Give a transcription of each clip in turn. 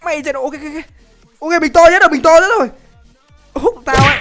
Mày chạy độ. Ok ok ok. Ok mình to nhất rồi, mình to nhất rồi. Hút tao ấy.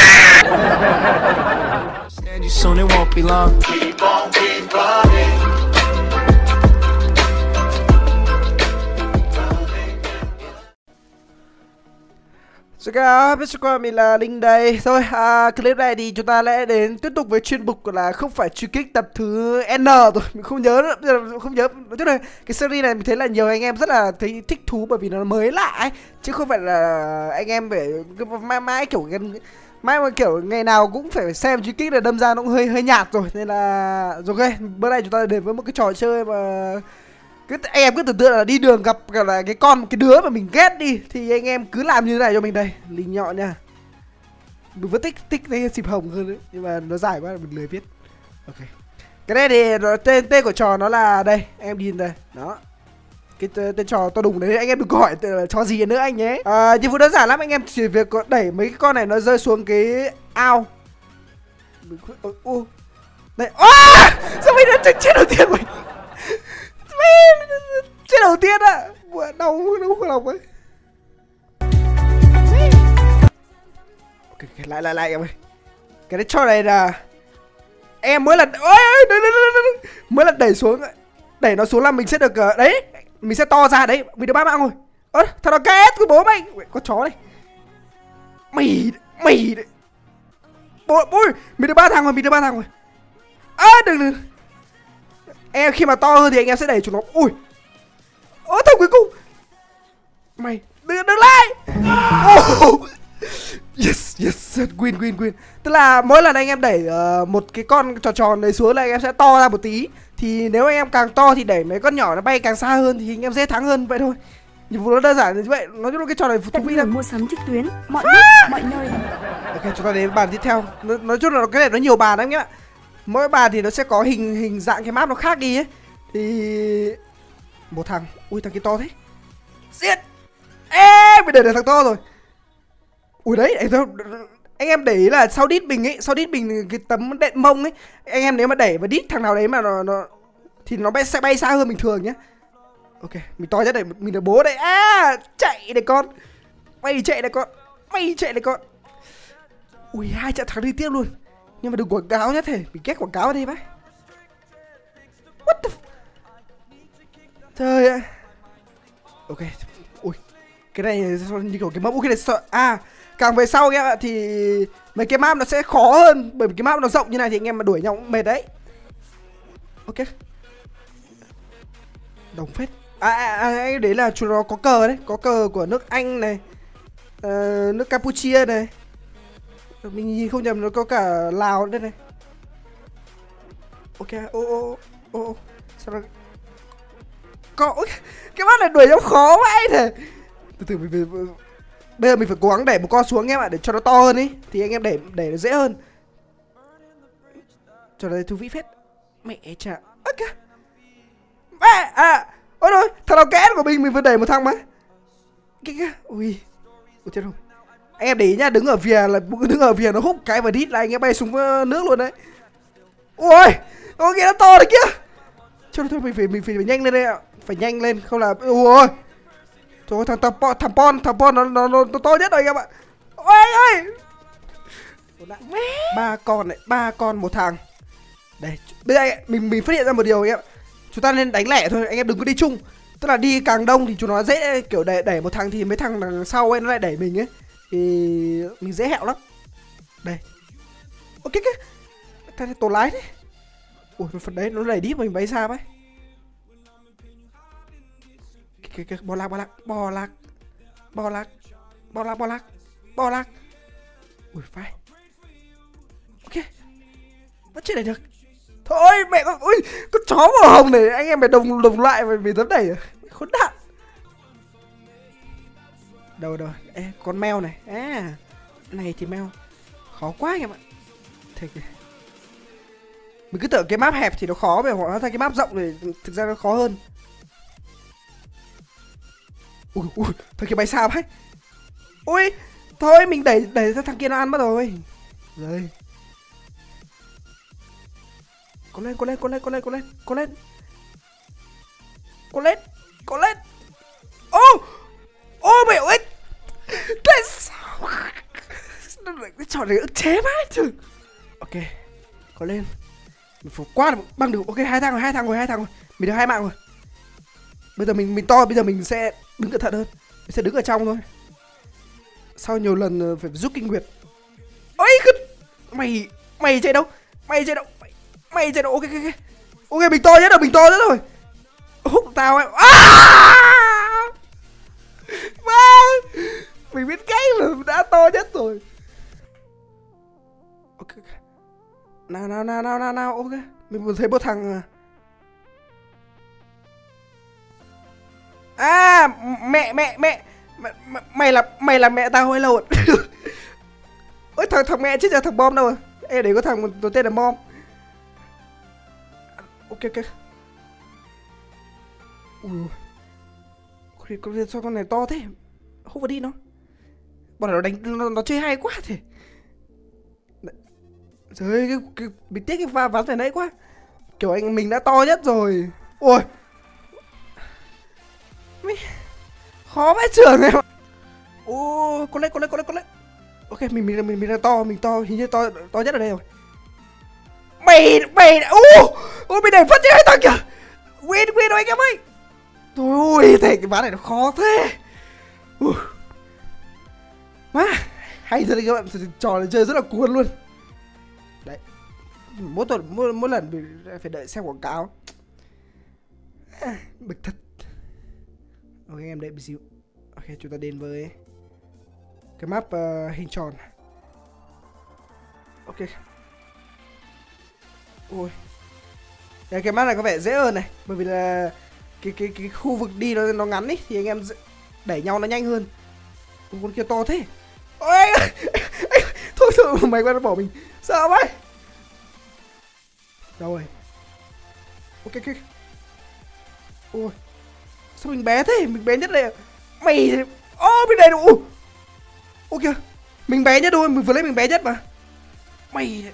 Xin chào, biết qua mình là Linh đây. Thôi, clip này thì chúng ta sẽ đến tiếp tục với chuyên mục là không phải truy kích tập thứ N rồi. Mình không nhớ nữa, không nhớ. Nói chung là cái series này mình thấy là nhiều anh em rất là thấy thích thú bởi vì nó mới lạ ấy, chứ không phải là anh em phải mãi kiểu mãi mà kiểu ngày nào cũng phải xem truy kích là đâm ra nó cũng hơi nhạt rồi. Nên là rồi ok, bữa nay chúng ta đến với một cái trò chơi mà anh em cứ tưởng tượng là đi đường gặp là cái đứa mà mình ghét đi thì anh em cứ làm như thế này cho mình đây. Linh nhọn nha. Mình vẫn thích cái xịp hồng hơn đấy, nhưng mà nó dài quá mình lười viết. Ok. Cái này thì nó, tên của trò nó là đây, em nhìn đây. Đó. Cái tên trò to đùng đấy, anh em đừng hỏi trò gì nữa anh nhé. Nhiệm vụ đơn giản lắm, anh em chỉ việc đẩy mấy cái con này nó rơi xuống cái ao. Đây. Sao mình đã chết đầu tiên rồi? Chết đầu tiên á, đau lòng ấy. Ok, lại em ơi. Cái đấy cho này là em mới là mới là đẩy nó xuống là mình sẽ được đấy, mình sẽ to ra đấy, mình được 3 mạng rồi. Thằng nó két của bố mày, con chó này. Mày đấy. Bôi, mình được 3 thằng rồi, đừng. Em khi mà to hơn thì anh em sẽ đẩy chúng nó. Ui. Thằng cuối cùng. Mày đừng lại. Yes, win. Tức là mỗi lần anh em đẩy một cái con tròn đấy xuống là anh em sẽ to ra một tí. Thì nếu anh em càng to thì đẩy mấy con nhỏ nó bay càng xa hơn thì anh em dễ thắng hơn, vậy thôi. Nhiệm vụ nó đơn giản như vậy. Nói chung là cái trò này thú vị lắm. Mua sắm trực tuyến mọi lúc mọi nơi. Ok, chúng ta đến bàn tiếp theo. Nói chung là cái này nó nhiều bàn lắm nhá. Mỗi bàn thì nó sẽ có hình dạng cái map nó khác đi ấy. Thì một thằng. Ui thằng kia to thế. Giết. Mình để thằng to rồi. Ui đấy, anh em để ý là sau đít mình cái tấm đệm mông ấy, anh em nếu mà đẩy và đít thằng nào đấy mà nó thì nó sẽ bay xa hơn bình thường nhé. Ok, mình to nhất đây, mình là bố đây. Chạy này con. Mày chạy này con. Ui, 2 trận thắng liên tiếp luôn. Nhưng mà đừng quảng cáo nhá thể, mình ghét quảng cáo ở đây vậy. What the trời ơi. Ok. Ui, cái này như kiểu cái map. Cái này sợ. Càng về sau em ạ thì mấy cái map nó sẽ khó hơn, bởi vì cái map nó rộng như này thì anh em mà đuổi nhau cũng mệt đấy. Ok. Đồng phết. Anh đấy là chúng nó có cờ đấy, có cờ của nước Anh này, nước Campuchia này. Mình nhìn không nhầm nó có cả Lào đây này. Ok, sao nó có cái mắt này đuổi nhau khó vậy thế. Từ bây giờ mình phải cố gắng đẩy một con xuống em ạ, để cho nó to hơn ý, thì anh em đẩy nó dễ hơn. Trò này thú vị phết. Mẹ chà. Ok. Ôi rồi, thằng nào kén của mình vừa đẩy một thằng mà. Kìa. Ui chết rồi. Anh em để ý nhá, đứng ở vỉa nó hút cái vào đít là anh em bay xuống nước luôn đấy. Ui, kia nó to đấy kia. Thôi mình phải nhanh lên đây ạ. Phải nhanh lên không là ui. Trời ơi, thằng Pon nó to nhất rồi anh em ạ. Ôi. 3 con một thằng. Đây, bây giờ mình phát hiện ra một điều anh em. Chúng ta nên đánh lẻ thôi, anh em đừng có đi chung. Tức là đi càng đông thì chúng nó dễ kiểu đẩy một thằng thì mấy thằng đằng sau ấy nó lại đẩy mình ấy. Thì mình dễ hẹo lắm. Đây. Ok. Thằng này tổ lái đấy. Ui, phần đấy nó đẩy đít mình bay xa vậy. Bò lạc. Ui phải. Ok. Vẫn chưa đẩy được. Thôi mẹ con. Ui, con chó màu hồng này anh em phải đồng lại vì tấm đẩy. Khốn nạn. Đâu. Con mèo này. Này thì mèo. Khó quá anh em ạ. Thế kìa. Mình cứ tưởng cái map hẹp thì nó khó, mà hóa ra cái map rộng thì thực ra nó khó hơn. Ui, thằng kia bay xa vậy. Ui, thôi mình đẩy ra thằng kia nó ăn mất rồi. Rồi. Cố lên. mẹ ơi, tại sao cái trò này ức chế vãi chứ. Ok, có lên, mình phải qua được bằng được. Ok, hai thằng rồi, mình được 2 mạng rồi. Bây giờ mình to, bây giờ mình sẽ đứng cẩn thận hơn, mình sẽ đứng ở trong thôi. Sau nhiều lần phải giúp kinh nguyệt. Ôi mày chạy đâu? Mày chạy đâu? Ok. Ok, mình to nhất rồi. Hút tao em. Mình biết cái là đã to nhất rồi. Ok. Nào. Ok. Mình vừa thấy một thằng. Mày là mẹ tao hay lộn? Ôi thằng mẹ chứ giờ thằng bom đâu rồi? Ê, để có thằng tên là bom. Ok. Ui, sao con này to thế? Hút vào đi nó. Bọn nó đánh nó chơi hay quá thế. Trời ơi, mình tiếc cái pha ván phải nãy quá. Kiểu anh mình đã to nhất rồi. Ôi, khó vãi trưởng em. Ô, có lấy. Ok, mình là to, hình như to nhất ở đây rồi. Mày mày để phát cho hai thằng kìa. Win rồi anh em ơi. Thôi thế cái ván này nó khó thế. Má, hay thật đấy các bạn, trò này chơi rất là cuốn luôn. Đấy, mỗi lần mình phải đợi xem quảng cáo. Bực thật. Ok, em đợi một xíu. Ok, chúng ta đến với cái map hình tròn. Ok. Ôi, cái map này có vẻ dễ hơn này, bởi vì là cái khu vực đi nó ngắn ý, thì anh em đẩy nhau nó nhanh hơn. Con kia to thế. Ôi, thôi mày qua nó bỏ mình, sợ vậy. Đâu rồi? Ok. Ôi, sao mình bé thế? Mình bé nhất đây à? Mày, bên này đủ. Ok, mình bé nhất thôi, mình vừa lấy mình bé nhất mà. Mày,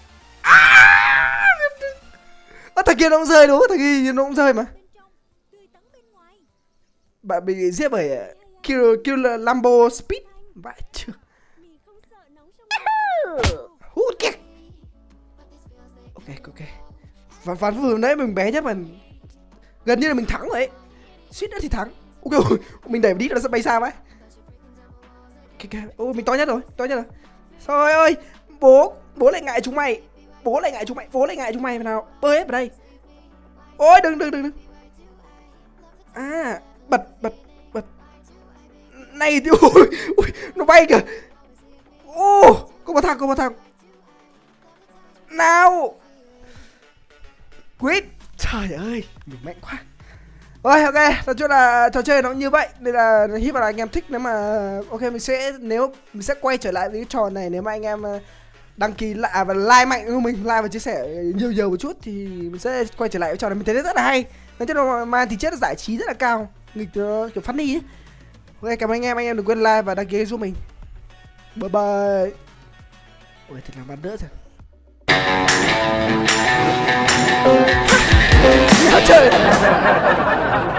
thằng kia nó cũng rơi đúng không? Thằng kia nó cũng rơi mà. Bạn bị giết bởi Kill Lambo Speed. Vãi chưa? Hút kìa. Ok. Ván vừa nãy mình bé nhất mà gần như là mình thắng rồi ấy. Suýt nữa thì thắng. Ok, mình đẩy đi nó sẽ bay xa vậy. Ok. Ô, mình to nhất rồi. Trời ơi, bố lại ngại chúng mày. Bố lại ngại chúng mày nào. Bơi hết vào đây. Ôi, đừng. Bật. Này thì ui, nó bay kìa. Có một thằng. Nào. Quýt. Trời ơi, mình mạnh quá. Rồi, ok, nói chung là trò chơi nó như vậy, nên là hy vọng là anh em thích. Nếu mà ok, mình sẽ quay trở lại với cái trò này nếu mà anh em đăng ký lại và like mạnh của mình, like và chia sẻ nhiều một chút thì mình sẽ quay trở lại với trò này. Mình thấy rất là hay, nói chung là mang tính chất giải trí rất là cao, nghịch kiểu funny ấy. Ok, cảm ơn anh em đừng quên like và đăng ký giúp mình. Bye bye. Ôi, thật là bắn nữa rồi. Chơi.